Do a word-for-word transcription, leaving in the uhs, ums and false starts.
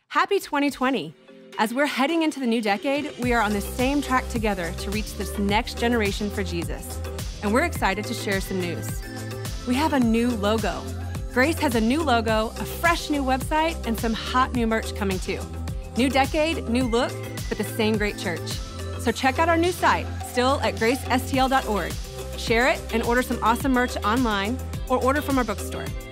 Happy twenty twenty! As we're heading into the new decade, we are on the same track together to reach this next generation for Jesus. And we're excited to share some news. We have a new logo. Grace has a new logo, a fresh new website, and some hot new merch coming too. New decade, new look, but the same great church. So check out our new site, still at grace s t l dot org. Share it and order some awesome merch online or order from our bookstore.